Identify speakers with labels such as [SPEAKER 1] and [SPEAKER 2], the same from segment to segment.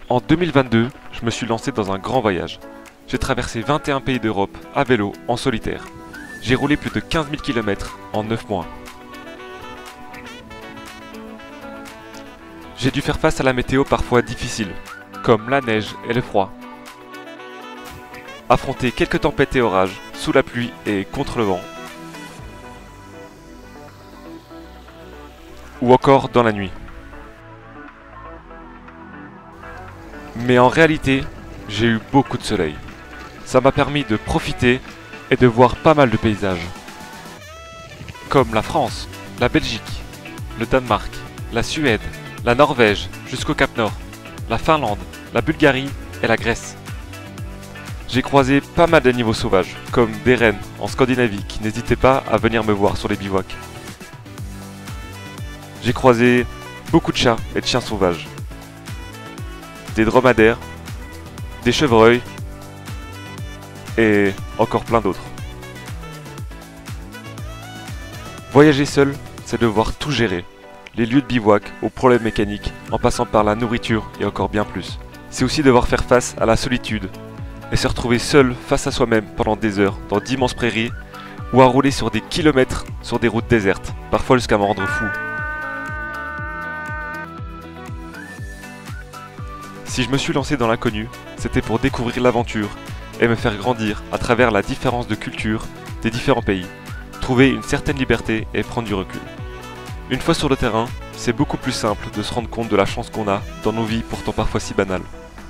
[SPEAKER 1] En 2022, je me suis lancé dans un grand voyage. J'ai traversé 21 pays d'Europe à vélo en solitaire. J'ai roulé plus de 15 000 km en 9 mois. J'ai dû faire face à la météo parfois difficile, comme la neige et le froid. Affronter quelques tempêtes et orages, sous la pluie et contre le vent. Ou encore dans la nuit. Mais en réalité, j'ai eu beaucoup de soleil. Ça m'a permis de profiter et de voir pas mal de paysages. Comme la France, la Belgique, le Danemark, la Suède, la Norvège jusqu'au Cap Nord, la Finlande, la Bulgarie et la Grèce. J'ai croisé pas mal d'animaux sauvages, comme des rennes en Scandinavie qui n'hésitaient pas à venir me voir sur les bivouacs. J'ai croisé beaucoup de chats et de chiens sauvages, des dromadaires, des chevreuils et encore plein d'autres. Voyager seul, c'est devoir tout gérer, les lieux de bivouac aux problèmes mécaniques, en passant par la nourriture et encore bien plus. C'est aussi devoir faire face à la solitude et se retrouver seul face à soi-même pendant des heures dans d'immenses prairies ou à rouler sur des kilomètres sur des routes désertes, parfois jusqu'à me rendre fou. Si je me suis lancé dans l'inconnu, c'était pour découvrir l'aventure et me faire grandir à travers la différence de culture des différents pays, trouver une certaine liberté et prendre du recul. Une fois sur le terrain, c'est beaucoup plus simple de se rendre compte de la chance qu'on a dans nos vies pourtant parfois si banales.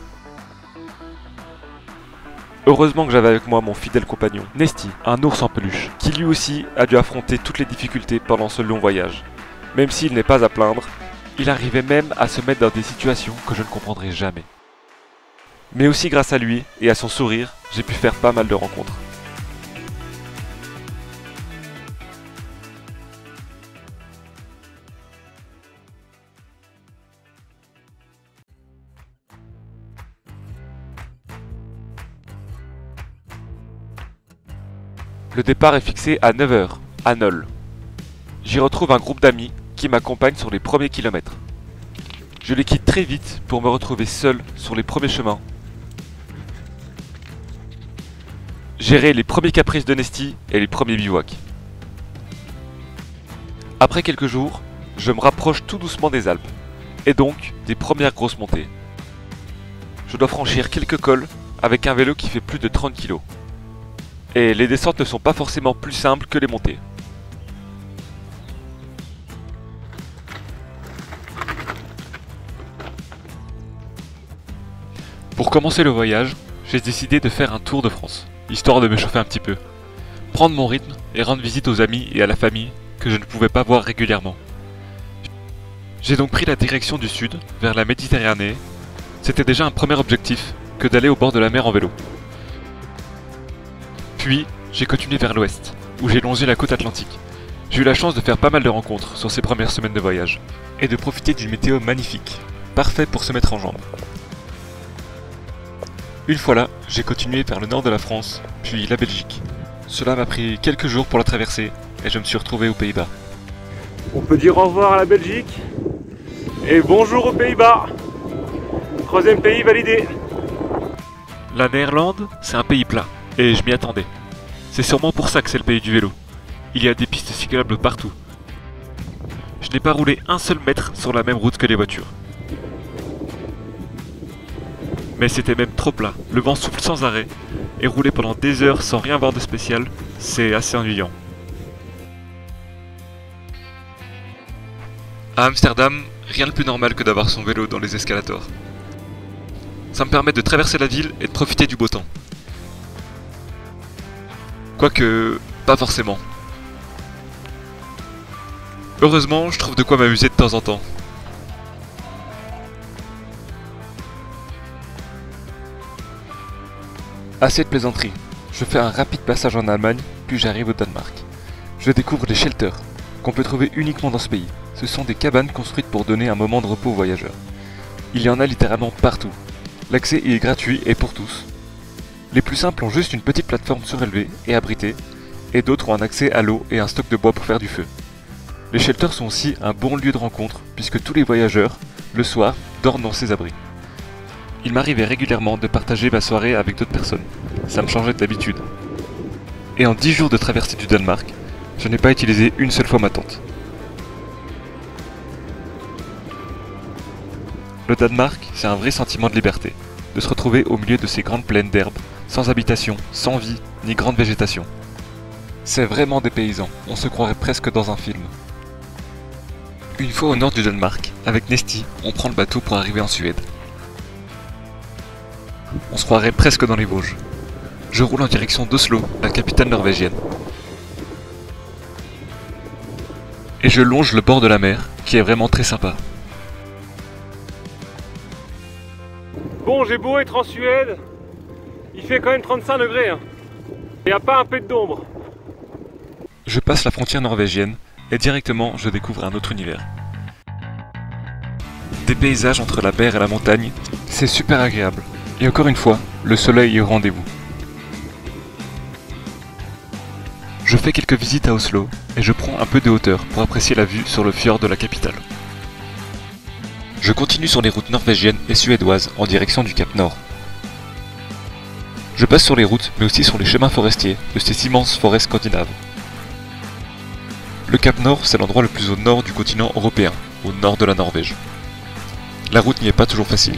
[SPEAKER 1] Heureusement que j'avais avec moi mon fidèle compagnon, Nesty, un ours en peluche, qui lui aussi a dû affronter toutes les difficultés pendant ce long voyage. Même s'il n'est pas à plaindre, il arrivait même à se mettre dans des situations que je ne comprendrai jamais. Mais aussi grâce à lui et à son sourire, j'ai pu faire pas mal de rencontres. Le départ est fixé à 9 h, à Nol. J'y retrouve un groupe d'amis qui m'accompagnent sur les premiers kilomètres. Je les quitte très vite pour me retrouver seul sur les premiers chemins. Gérer les premiers caprices de Nesty et les premiers bivouacs. Après quelques jours, je me rapproche tout doucement des Alpes, et donc des premières grosses montées. Je dois franchir quelques cols avec un vélo qui fait plus de 30 kg. Et les descentes ne sont pas forcément plus simples que les montées. Pour commencer le voyage, j'ai décidé de faire un tour de France, histoire de me chauffer un petit peu, prendre mon rythme et rendre visite aux amis et à la famille que je ne pouvais pas voir régulièrement. J'ai donc pris la direction du sud, vers la Méditerranée. C'était déjà un premier objectif que d'aller au bord de la mer en vélo. Puis, j'ai continué vers l'ouest, où j'ai longé la côte atlantique. J'ai eu la chance de faire pas mal de rencontres sur ces premières semaines de voyage, et de profiter d'une météo magnifique, parfait pour se mettre en jambes. Une fois là, j'ai continué vers le nord de la France, puis la Belgique. Cela m'a pris quelques jours pour la traverser, et je me suis retrouvé aux Pays-Bas.
[SPEAKER 2] On peut dire au revoir à la Belgique, et bonjour aux Pays-Bas. Troisième pays validé.
[SPEAKER 1] La Néerlande, c'est un pays plat. Et je m'y attendais. C'est sûrement pour ça que c'est le pays du vélo. Il y a des pistes cyclables partout. Je n'ai pas roulé un seul mètre sur la même route que les voitures. Mais c'était même trop plat. Le vent souffle sans arrêt. Et rouler pendant des heures sans rien voir de spécial, c'est assez ennuyant. À Amsterdam, rien de plus normal que d'avoir son vélo dans les escalators. Ça me permet de traverser la ville et de profiter du beau temps. Quoique, pas forcément. Heureusement, je trouve de quoi m'amuser de temps en temps. Assez de plaisanterie. Je fais un rapide passage en Allemagne, puis j'arrive au Danemark. Je découvre les shelters, qu'on peut trouver uniquement dans ce pays. Ce sont des cabanes construites pour donner un moment de repos aux voyageurs. Il y en a littéralement partout. L'accès y est gratuit et pour tous. Les plus simples ont juste une petite plateforme surélevée et abritée, et d'autres ont un accès à l'eau et un stock de bois pour faire du feu. Les shelters sont aussi un bon lieu de rencontre, puisque tous les voyageurs, le soir, dorment dans ces abris. Il m'arrivait régulièrement de partager ma soirée avec d'autres personnes. Ça me changeait d'habitude. Et en 10 jours de traversée du Danemark, je n'ai pas utilisé une seule fois ma tente. Le Danemark, c'est un vrai sentiment de liberté, de se retrouver au milieu de ces grandes plaines d'herbe, sans habitation, sans vie, ni grande végétation. C'est vraiment des paysans, on se croirait presque dans un film. Une fois au nord du Danemark, avec Nestie, on prend le bateau pour arriver en Suède. On se croirait presque dans les Vosges. Je roule en direction d'Oslo, la capitale norvégienne. Et je longe le bord de la mer, qui est vraiment très sympa.
[SPEAKER 2] Bon, j'ai beau être en Suède, il fait quand même 35 degrés. Hein. Il n'y a pas un peu d'ombre.
[SPEAKER 1] Je passe la frontière norvégienne et directement je découvre un autre univers. Des paysages entre la mer et la montagne, c'est super agréable. Et encore une fois, le soleil est au rendez-vous. Je fais quelques visites à Oslo et je prends un peu de hauteur pour apprécier la vue sur le fjord de la capitale. Je continue sur les routes norvégiennes et suédoises en direction du Cap Nord. Je passe sur les routes mais aussi sur les chemins forestiers de ces immenses forêts scandinaves. Le Cap Nord, c'est l'endroit le plus au nord du continent européen, au nord de la Norvège. La route n'y est pas toujours facile.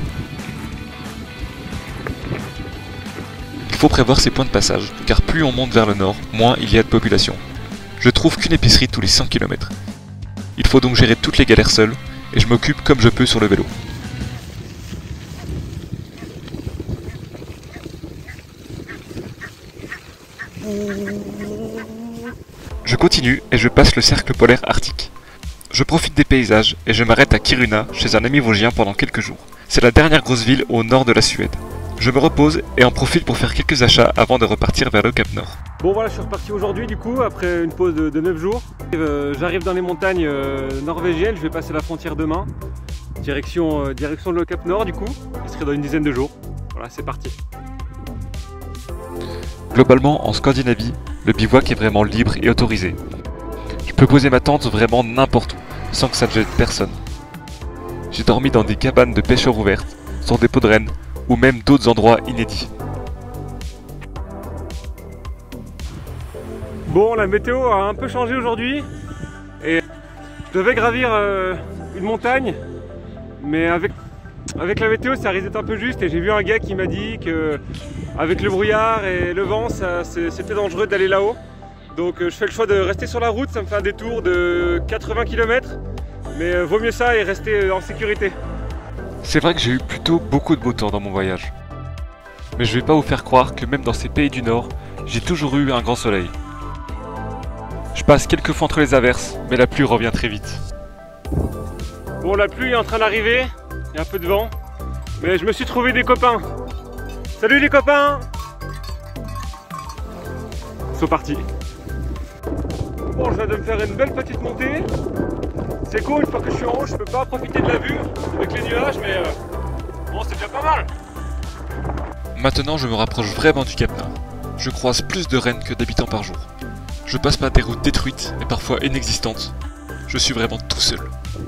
[SPEAKER 1] Il faut prévoir ses points de passage, car plus on monte vers le nord, moins il y a de population. Je trouve qu'une épicerie tous les 100 km. Il faut donc gérer toutes les galères seul, et je m'occupe comme je peux sur le vélo. Je continue et je passe le cercle polaire arctique. Je profite des paysages et je m'arrête à Kiruna chez un ami vosgien pendant quelques jours. C'est la dernière grosse ville au nord de la Suède. Je me repose et en profite pour faire quelques achats avant de repartir vers le Cap Nord.
[SPEAKER 2] Bon voilà, je suis reparti aujourd'hui du coup, après une pause de 9 jours. J'arrive dans les montagnes norvégiennes, je vais passer la frontière demain. Direction le Cap Nord du coup, ce serait dans une dizaine de jours. Voilà, c'est parti.
[SPEAKER 1] Globalement, en Scandinavie, le bivouac est vraiment libre et autorisé. Je peux poser ma tente vraiment n'importe où, sans que ça ne gêne personne. J'ai dormi dans des cabanes de pêcheurs ouvertes, sur des pots de rennes, ou même d'autres endroits inédits.
[SPEAKER 2] Bon, la météo a un peu changé aujourd'hui, et je devais gravir une montagne, mais avec la météo ça risque d'être un peu juste, et j'ai vu un gars qui m'a dit que avec le brouillard et le vent, c'était dangereux d'aller là-haut. Donc je fais le choix de rester sur la route, ça me fait un détour de 80 km, mais vaut mieux ça et rester en sécurité.
[SPEAKER 1] C'est vrai que j'ai eu plutôt beaucoup de beau temps dans mon voyage. Mais je vais pas vous faire croire que même dans ces pays du Nord, j'ai toujours eu un grand soleil. Je passe quelques fois entre les averses, mais la pluie revient très vite.
[SPEAKER 2] Bon, la pluie est en train d'arriver, il y a un peu de vent, mais je me suis trouvé des copains. Salut les copains! Ils sont partis. Bon, je viens de me faire une belle petite montée. C'est cool, une fois que je suis en haut, je peux pas profiter de la vue avec les nuages, mais bon, c'est déjà pas mal.
[SPEAKER 1] Maintenant, je me rapproche vraiment du Cap Nord. Je croise plus de rennes que d'habitants par jour. Je passe par des routes détruites et parfois inexistantes. Je suis vraiment tout seul.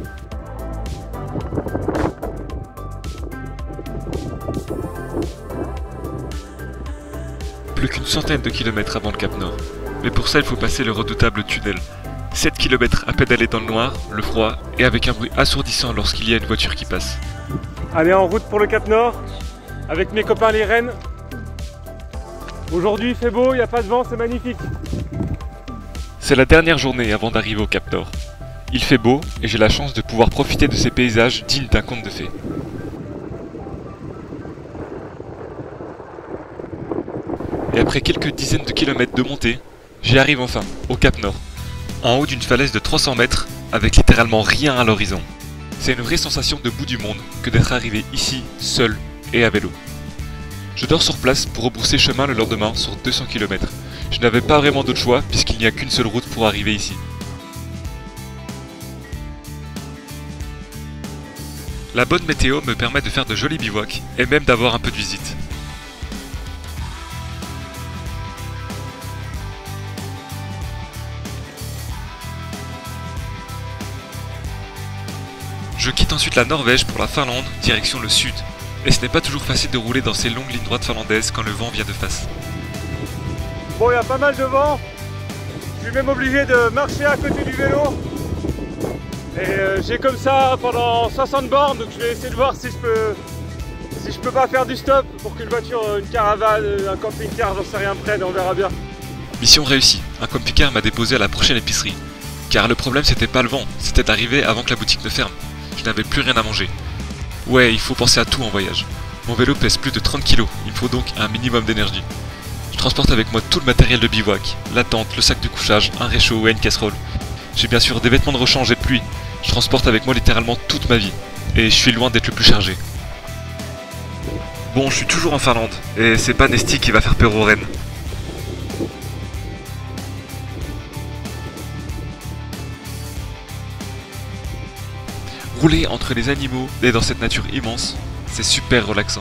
[SPEAKER 1] Plus qu'une centaine de kilomètres avant le Cap Nord. Mais pour ça, il faut passer le redoutable tunnel. 7 km à pédaler dans le noir, le froid et avec un bruit assourdissant lorsqu'il y a une voiture qui passe.
[SPEAKER 2] Allez, en route pour le Cap Nord avec mes copains les rennes. Aujourd'hui il fait beau, il n'y a pas de vent, c'est magnifique.
[SPEAKER 1] C'est la dernière journée avant d'arriver au Cap Nord. Il fait beau et j'ai la chance de pouvoir profiter de ces paysages dignes d'un conte de fées. Et après quelques dizaines de kilomètres de montée, j'y arrive enfin, au Cap Nord. En haut d'une falaise de 300 mètres, avec littéralement rien à l'horizon. C'est une vraie sensation de bout du monde que d'être arrivé ici, seul et à vélo. Je dors sur place pour rebrousser chemin le lendemain sur 200 km. Je n'avais pas vraiment d'autre choix puisqu'il n'y a qu'une seule route pour arriver ici. La bonne météo me permet de faire de jolis bivouacs et même d'avoir un peu de visite. Je quitte ensuite la Norvège pour la Finlande, direction le sud. Et ce n'est pas toujours facile de rouler dans ces longues lignes droites finlandaises quand le vent vient de face.
[SPEAKER 2] Bon, il y a pas mal de vent. Je suis même obligé de marcher à côté du vélo. Et j'ai comme ça pendant 60 bornes, donc je vais essayer de voir si je peux pas faire du stop pour qu'une voiture, une caravane, un camping-car, j'en sais rien prenne, on verra bien.
[SPEAKER 1] Mission réussie, un camping-car m'a déposé à la prochaine épicerie. Car le problème c'était pas le vent, c'était d'arriver avant que la boutique ne ferme. Je n'avais plus rien à manger. Ouais, il faut penser à tout en voyage. Mon vélo pèse plus de 30 kg, il me faut donc un minimum d'énergie. Je transporte avec moi tout le matériel de bivouac, la tente, le sac de couchage, un réchaud et une casserole. J'ai bien sûr des vêtements de rechange et de pluie. Je transporte avec moi littéralement toute ma vie. Et je suis loin d'être le plus chargé. Bon, je suis toujours en Finlande, et c'est pas Nesti qui va faire peur aux rennes. Rouler entre les animaux et dans cette nature immense, c'est super relaxant.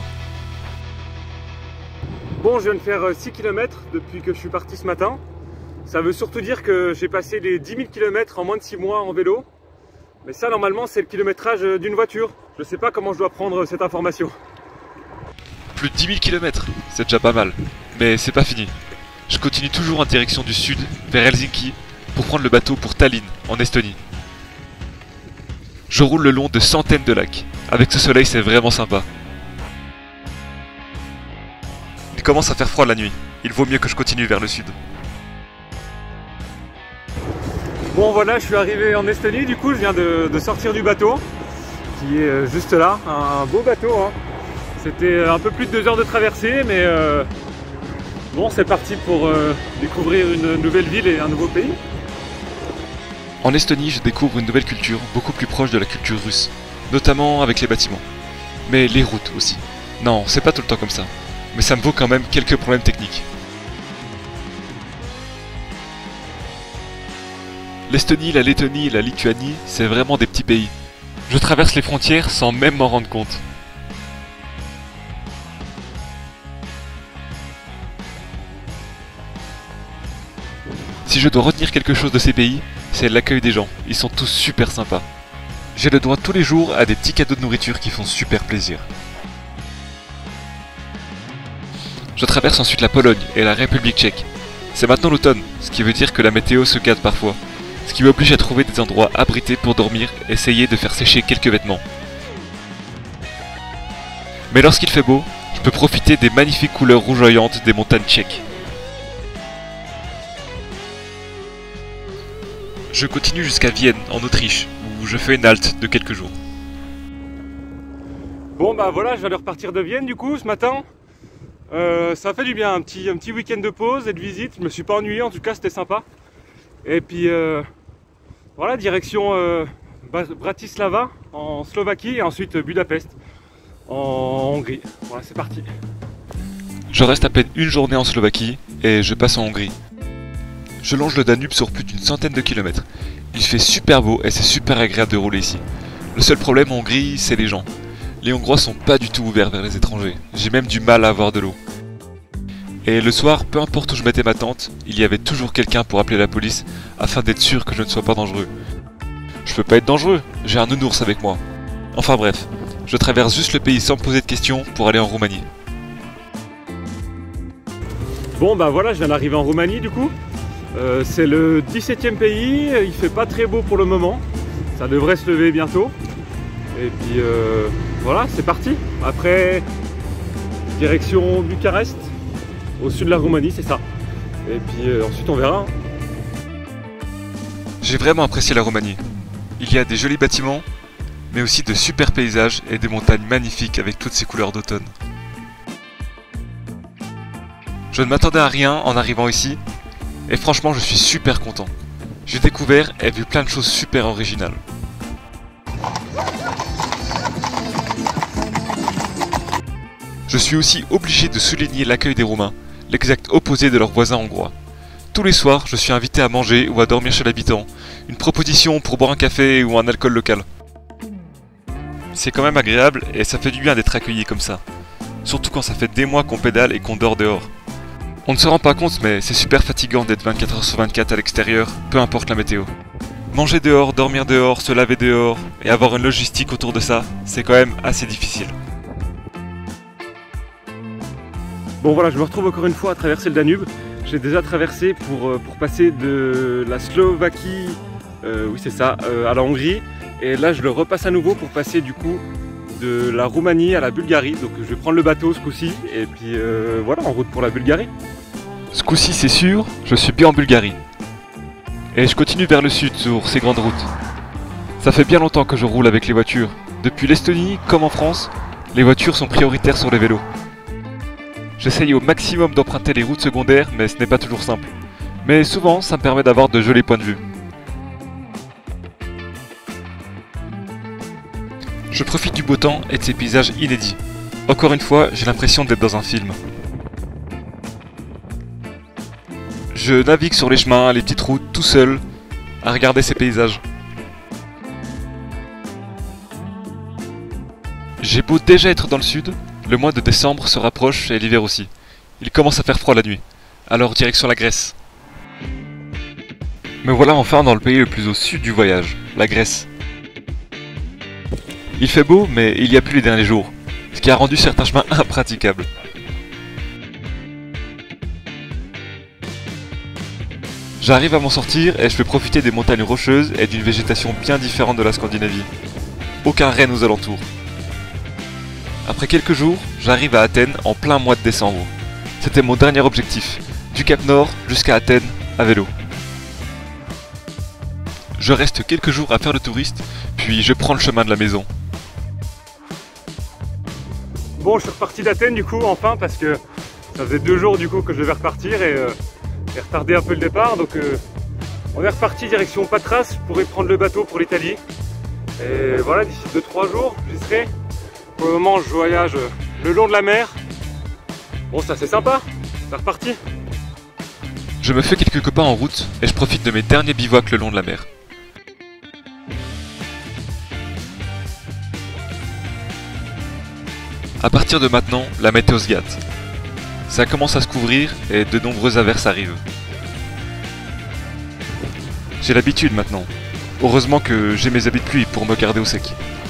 [SPEAKER 2] Bon, je viens de faire 6 km depuis que je suis parti ce matin. Ça veut surtout dire que j'ai passé les 10 000 km en moins de 6 mois en vélo. Mais ça, normalement, c'est le kilométrage d'une voiture. Je sais pas comment je dois prendre cette information.
[SPEAKER 1] Plus de 10 000 km, c'est déjà pas mal. Mais c'est pas fini. Je continue toujours en direction du sud, vers Helsinki, pour prendre le bateau pour Tallinn, en Estonie. Je roule le long de centaines de lacs. Avec ce soleil, c'est vraiment sympa. Il commence à faire froid la nuit. Il vaut mieux que je continue vers le sud.
[SPEAKER 2] Bon voilà, je suis arrivé en Estonie, du coup je viens de sortir du bateau qui est juste là, un beau bateau hein. C'était un peu plus de 2 heures de traversée mais bon c'est parti pour découvrir une nouvelle ville et un nouveau pays.
[SPEAKER 1] En Estonie, je découvre une nouvelle culture beaucoup plus proche de la culture russe, notamment avec les bâtiments. Mais les routes aussi. Non, c'est pas tout le temps comme ça, mais ça me vaut quand même quelques problèmes techniques. L'Estonie, la Lettonie et la Lituanie, c'est vraiment des petits pays. Je traverse les frontières sans même m'en rendre compte. Si je dois retenir quelque chose de ces pays, c'est l'accueil des gens. Ils sont tous super sympas. J'ai le droit tous les jours à des petits cadeaux de nourriture qui font super plaisir. Je traverse ensuite la Pologne et la République tchèque. C'est maintenant l'automne, ce qui veut dire que la météo se gâte parfois. Ce qui m'oblige à trouver des endroits abrités pour dormir, essayer de faire sécher quelques vêtements. Mais lorsqu'il fait beau, je peux profiter des magnifiques couleurs rougeoyantes des montagnes tchèques. Je continue jusqu'à Vienne, en Autriche, où je fais une halte de quelques jours.
[SPEAKER 2] Bon bah voilà, je viens de repartir de Vienne du coup ce matin. Ça fait du bien, un petit week-end de pause et de visite. Je me suis pas ennuyé, en tout cas c'était sympa. Et puis voilà, direction Bratislava en Slovaquie et ensuite Budapest en Hongrie. Voilà, c'est parti.
[SPEAKER 1] Je reste à peine une journée en Slovaquie et je passe en Hongrie. Je longe le Danube sur plus d'une centaine de kilomètres. Il fait super beau et c'est super agréable de rouler ici. Le seul problème en Hongrie, c'est les gens. Les Hongrois sont pas du tout ouverts vers les étrangers. J'ai même du mal à avoir de l'eau. Et le soir, peu importe où je mettais ma tente, il y avait toujours quelqu'un pour appeler la police afin d'être sûr que je ne sois pas dangereux. Je peux pas être dangereux, j'ai un nounours avec moi. Enfin bref, je traverse juste le pays sans me poser de questions pour aller en Roumanie.
[SPEAKER 2] Bon bah voilà, je viens d'arriver en Roumanie du coup. C'est le 17e pays, il fait pas très beau pour le moment. Ça devrait se lever bientôt. Et puis voilà, c'est parti. Après, direction Bucarest. Au sud de la Roumanie, c'est ça. Et puis ensuite on verra.
[SPEAKER 1] J'ai vraiment apprécié la Roumanie. Il y a des jolis bâtiments, mais aussi de super paysages et des montagnes magnifiques avec toutes ces couleurs d'automne. Je ne m'attendais à rien en arrivant ici, et franchement je suis super content. J'ai découvert et vu plein de choses super originales. Je suis aussi obligé de souligner l'accueil des Roumains, l'exact opposé de leurs voisins hongrois. Tous les soirs, je suis invité à manger ou à dormir chez l'habitant, une proposition pour boire un café ou un alcool local. C'est quand même agréable et ça fait du bien d'être accueilli comme ça. Surtout quand ça fait des mois qu'on pédale et qu'on dort dehors. On ne se rend pas compte mais c'est super fatigant d'être 24 h sur 24 à l'extérieur, peu importe la météo. Manger dehors, dormir dehors, se laver dehors et avoir une logistique autour de ça, c'est quand même assez difficile.
[SPEAKER 2] Bon voilà, je me retrouve encore une fois à traverser le Danube. J'ai déjà traversé pour passer de la Slovaquie, oui c'est ça, à la Hongrie. Et là je le repasse à nouveau pour passer du coup de la Roumanie à la Bulgarie. Donc je vais prendre le bateau ce coup-ci et puis voilà, en route pour la Bulgarie.
[SPEAKER 1] Ce coup-ci c'est sûr, je suis bien en Bulgarie. Et je continue vers le sud sur ces grandes routes. Ça fait bien longtemps que je roule avec les voitures. Depuis l'Estonie, comme en France, les voitures sont prioritaires sur les vélos. J'essaye au maximum d'emprunter les routes secondaires, mais ce n'est pas toujours simple. Mais souvent, ça me permet d'avoir de jolis points de vue. Je profite du beau temps et de ces paysages inédits. Encore une fois, j'ai l'impression d'être dans un film. Je navigue sur les chemins, les petites routes, tout seul, à regarder ces paysages. J'ai beau déjà être dans le sud, le mois de décembre se rapproche et l'hiver aussi. Il commence à faire froid la nuit, alors direction la Grèce. Me voilà enfin dans le pays le plus au sud du voyage, la Grèce. Il fait beau, mais il y a plus les derniers jours, ce qui a rendu certains chemins impraticables. J'arrive à m'en sortir et je peux profiter des montagnes rocheuses et d'une végétation bien différente de la Scandinavie. Aucun renne aux alentours. Après quelques jours, j'arrive à Athènes en plein mois de décembre. C'était mon dernier objectif, du Cap Nord jusqu'à Athènes à vélo. Je reste quelques jours à faire le touriste, puis je prends le chemin de la maison.
[SPEAKER 2] Bon, je suis reparti d'Athènes du coup, enfin, parce que ça faisait 2 jours du coup que je devais repartir et j'ai retardé un peu le départ. Donc on est reparti direction Patras pour y prendre le bateau pour l'Italie. Et voilà, d'ici 2-3 jours, j'y serai. Pour le moment, je voyage le long de la mer. Bon, ça c'est sympa, c'est reparti.
[SPEAKER 1] Je me fais quelques copains en route et je profite de mes derniers bivouacs le long de la mer. À partir de maintenant, la météo se gâte. Ça commence à se couvrir et de nombreuses averses arrivent. J'ai l'habitude maintenant. Heureusement que j'ai mes habits de pluie pour me garder au sec.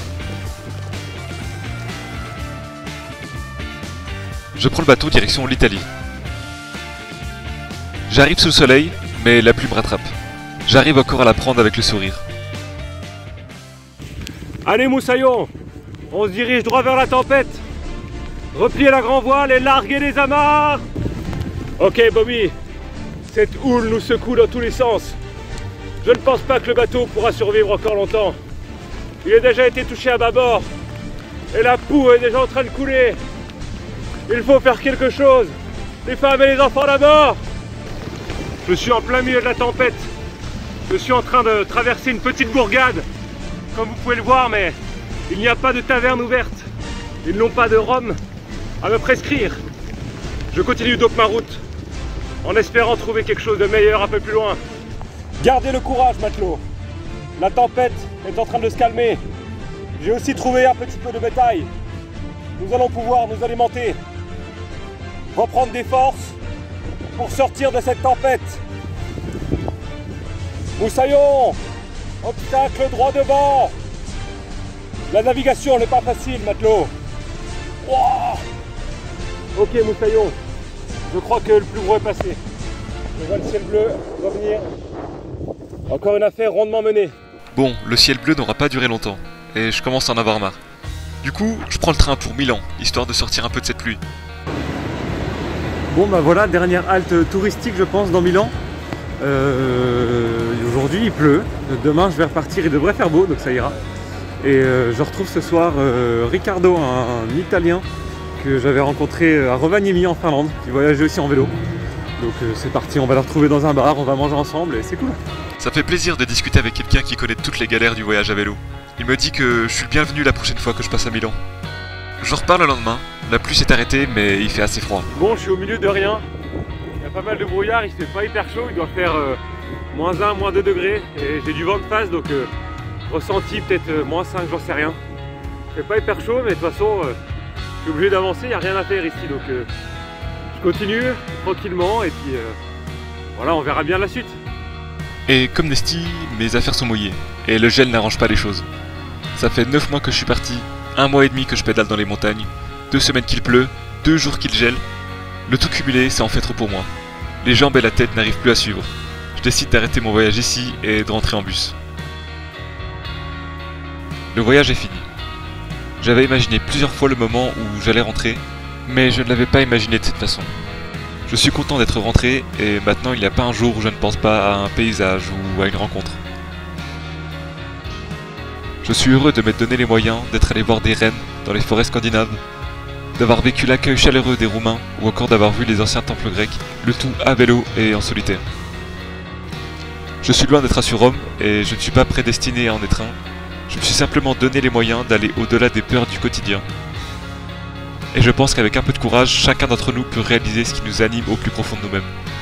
[SPEAKER 1] Je prends le bateau direction l'Italie. J'arrive sous le soleil, mais la pluie me rattrape. J'arrive encore à la prendre avec le sourire.
[SPEAKER 2] Allez Moussaillon, on se dirige droit vers la tempête. Repliez la grand voile et larguez les amarres. Ok Bobby, cette houle nous secoue dans tous les sens. Je ne pense pas que le bateau pourra survivre encore longtemps. Il a déjà été touché à bâbord et la poue est déjà en train de couler. Il faut faire quelque chose. Les femmes et les enfants d'abord. Je suis en plein milieu de la tempête. Je suis en train de traverser une petite bourgade. Comme vous pouvez le voir, mais il n'y a pas de taverne ouverte. Ils n'ont pas de rhum à me prescrire. Je continue donc ma route, en espérant trouver quelque chose de meilleur un peu plus loin. Gardez le courage, matelot. La tempête est en train de se calmer. J'ai aussi trouvé un petit peu de bétail. Nous allons pouvoir nous alimenter, reprendre des forces pour sortir de cette tempête. Moussaillon, obstacle droit devant. La navigation n'est pas facile, matelot. Wow. Ok Moussaillon, je crois que le plus gros est passé. Je vois le ciel bleu revenir. Encore une affaire rondement menée.
[SPEAKER 1] Bon, le ciel bleu n'aura pas duré longtemps, et je commence à en avoir marre. Du coup, je prends le train pour Milan, histoire de sortir un peu de cette pluie.
[SPEAKER 2] Bon bah voilà, dernière halte touristique je pense dans Milan. Aujourd'hui il pleut, demain je vais repartir, il devrait faire beau donc ça ira. Et je retrouve ce soir Riccardo, un Italien que j'avais rencontré à Rovaniemi en Finlande, qui voyageait aussi en vélo. Donc c'est parti, on va le retrouver dans un bar, on va manger ensemble et c'est cool.
[SPEAKER 1] Ça fait plaisir de discuter avec quelqu'un qui connaît toutes les galères du voyage à vélo. Il me dit que je suis le bienvenu la prochaine fois que je passe à Milan. Je repars le lendemain, la pluie s'est arrêtée mais il fait assez froid.
[SPEAKER 2] Bon, je suis au milieu de rien, il y a pas mal de brouillard, il fait pas hyper chaud, il doit faire -1, -2 degrés et j'ai du vent de face donc ressenti peut-être -5, j'en sais rien. Il fait pas hyper chaud mais de toute façon je suis obligé d'avancer, il n'y a rien à faire ici donc je continue tranquillement et puis voilà, on verra bien la suite.
[SPEAKER 1] Et comme Nesty, mes affaires sont mouillées et le gel n'arrange pas les choses. Ça fait 9 mois que je suis parti, 1 mois et demi que je pédale dans les montagnes, 2 semaines qu'il pleut, 2 jours qu'il gèle. Le tout cumulé, c'est en fait trop pour moi. Les jambes et la tête n'arrivent plus à suivre. Je décide d'arrêter mon voyage ici et de rentrer en bus. Le voyage est fini. J'avais imaginé plusieurs fois le moment où j'allais rentrer, mais je ne l'avais pas imaginé de cette façon. Je suis content d'être rentré et maintenant il n'y a pas un jour où je ne pense pas à un paysage ou à une rencontre. Je suis heureux de m'être donné les moyens d'être allé voir des rennes dans les forêts scandinaves, d'avoir vécu l'accueil chaleureux des Roumains ou encore d'avoir vu les anciens temples grecs, le tout à vélo et en solitaire. Je suis loin d'être un surhomme et je ne suis pas prédestiné à en être un. Je me suis simplement donné les moyens d'aller au-delà des peurs du quotidien. Et je pense qu'avec un peu de courage, chacun d'entre nous peut réaliser ce qui nous anime au plus profond de nous-mêmes.